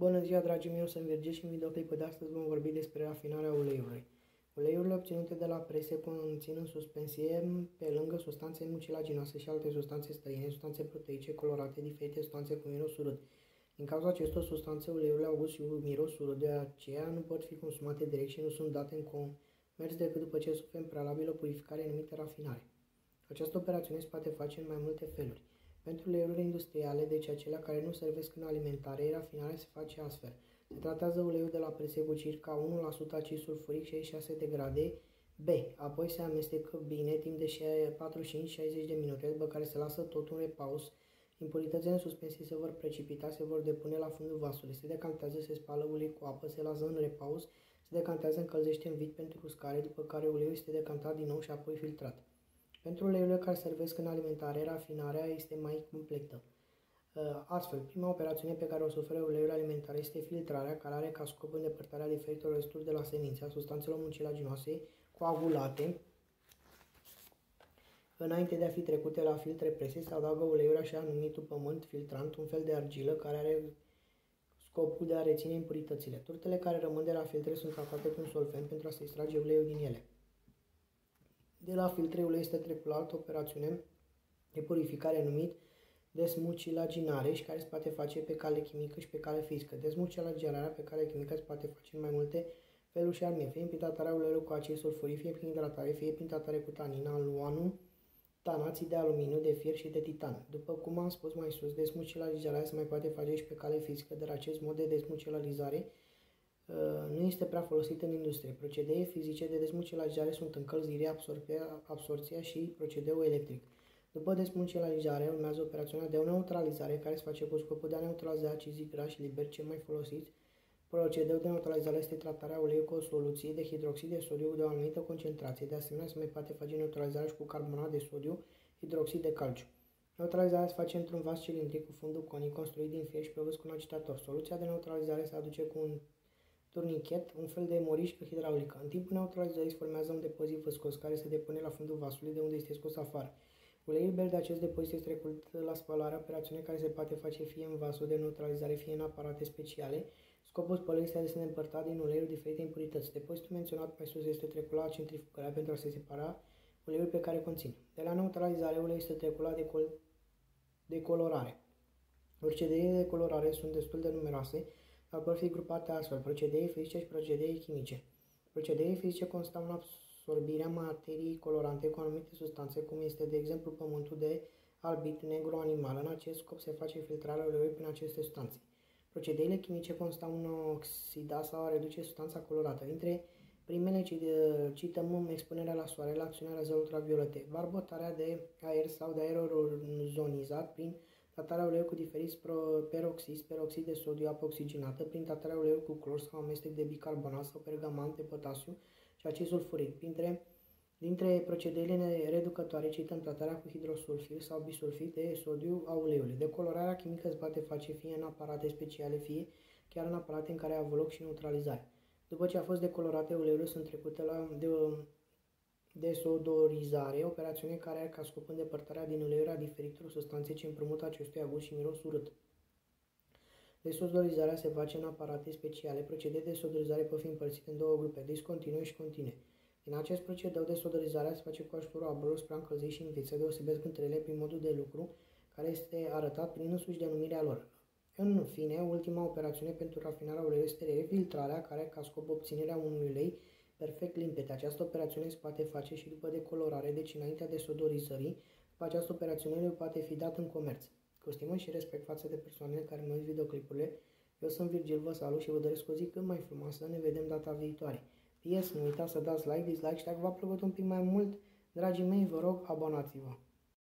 Bună ziua, dragii mei, eu sunt Virgil și în videoclipul de astăzi vom vorbi despre rafinarea uleiului. Uleiurile obținute de la prese conțin în suspensie, pe lângă substanțe mucilaginoase și alte substanțe străine, substanțe proteice colorate, diferite substanțe cu miros urât. Din cauza acestor substanțe, uleiurile au gust și miros urât, de aceea nu pot fi consumate direct și nu sunt date în comerț decât după ce suferă în prealabil o purificare numită rafinare. Această operațiune se poate face în mai multe feluri. Pentru uleiurile industriale, deci acelea care nu servesc în alimentare, rafinarea se face astfel. Se tratează uleiul de la prese cu circa 1% acid sulfuric 66 de grade B. Apoi se amestecă bine timp de 45-60 de minute, după care se lasă tot un repaus. Impuritățile în suspensie se vor precipita, se vor depune la fundul vasului. Se decantează, se spală ulei cu apă, se lasă în repaus, se decantează, încălzește în vid pentru uscare, după care uleiul este decantat din nou și apoi filtrat. Pentru uleiurile care servesc în alimentare, rafinarea este mai completă. Astfel, prima operațiune pe care o suferă uleiul alimentar este filtrarea, care are ca scop îndepărtarea diferitelor resturi de la semințe, a substanțelor mucilaginoase coagulate. Înainte de a fi trecute la filtre prese, se adaugă uleiul așa numitul pământ filtrant, un fel de argilă care are scopul de a reține impuritățile. Turtele care rămân de la filtre sunt tratate cu un solvent pentru a se extrage uleiul din ele. De la filtre, uleiul este trecut la altă operațiune de purificare numit desmucilaginare și care se poate face pe cale chimică și pe cale fizică. Desmucilaginarea pe cale chimică se poate face în mai multe feluri și anume, fie prin tratarea uleiului cu acid sulfuric, fie prin hidratare, fie prin tratare cu tanin, aluanul, tanații de aluminiu, de fier și de titan. După cum am spus mai sus, desmucilaginarea se mai poate face și pe cale fizică, dar acest mod de desmucilarizare nu este prea folosit în industrie. Procedee fizice de desmucilarizare sunt încălzirea, absorția și procedeul electric. După desmucilarizare urmează operațiunea de neutralizare care se face cu scopul de a neutraliza acizii grași liberi cei mai folosiți. Procedeul de neutralizare este tratarea uleiului cu o soluție de hidroxid de sodiu de o anumită concentrație. De asemenea, se mai poate face neutralizarea și cu carbonat de sodiu, hidroxid de calciu. Neutralizarea se face într-un vas cilindric cu fundul conic construit din fier și prevăzut cu un agitator. Soluția de neutralizare se aduce cu un turnichet, un fel de morișcă hidraulică. În timpul neutralizării se formează un depozit viscos care se depune la fundul vasului, de unde este scos afară. Uleiul liber de acest depozit este trecut la spălare, operațiune care se poate face fie în vasul de neutralizare, fie în aparate speciale. Scopul spălării este de a se îndepărta din uleiul diferite impurități. Depozitul menționat mai sus este trecut la centrifugare pentru a se separa uleiul pe care conține. De la neutralizare, uleiul este trecut la decolorare. Procedeile de colorare sunt destul de numeroase, dar pot fi grupate astfel: procedee fizice și procedee chimice. Procedee fizice constau în absorbirea materiei colorante cu anumite substanțe, cum este, de exemplu, pământul de albit negru animal. În acest scop se face filtrarea uleiului prin aceste substanțe. Procedeile chimice constau în a oxida sau a reduce substanța colorată. Dintre primele cităm expunerea la soare, la acțiunea razelor ultraviolete, barbotarea de aer sau de aer ozonizat prin tratarea uleiului cu diferiți peroxid de sodiu, apă oxigenată, prin tratarea uleiului cu clor sau amestec de bicarbonat sau pergamant de potasiu și acid sulfuric. Dintre procedeile reducătoare cităm tratarea cu hidrosulfid sau bisulfid de sodiu a uleiului. Decolorarea chimică se poate face fie în aparate speciale, fie chiar în aparate în care a avut loc și neutralizare. După ce a fost decolorate, uleiurile sunt trecute la desodorizare, operațiune care are ca scop îndepărtarea din uleiuri a diferitelor substanțe ce împrumută acestuia gust și miros urât. Desodorizarea se face în aparate speciale. Procedeul de desodorizare pot fi împărțite în două grupe, discontinue și continue. Din acest procedeu, desodorizarea se face cu ajutorul apelor spre a încălzi și învit. Se deosebesc între ele prin modul de lucru, care este arătat prin însuși denumirea lor. În fine, ultima operațiune pentru rafinarea uleiului este refiltrarea, care are ca scop obținerea unui ulei perfect limpede. Această operațiune se poate face și după decolorare, deci înaintea desodorizării. După această operațiune, uleiul poate fi dat în comerț. Cu stimă și respect față de persoanele care mă uit videoclipurile, eu sunt Virgil, vă salut și vă doresc o zi cât mai frumoasă. Ne vedem data viitoare. Nu uitați să dați like, dislike și dacă v-a plăcut un pic mai mult, dragii mei, vă rog, abonați-vă.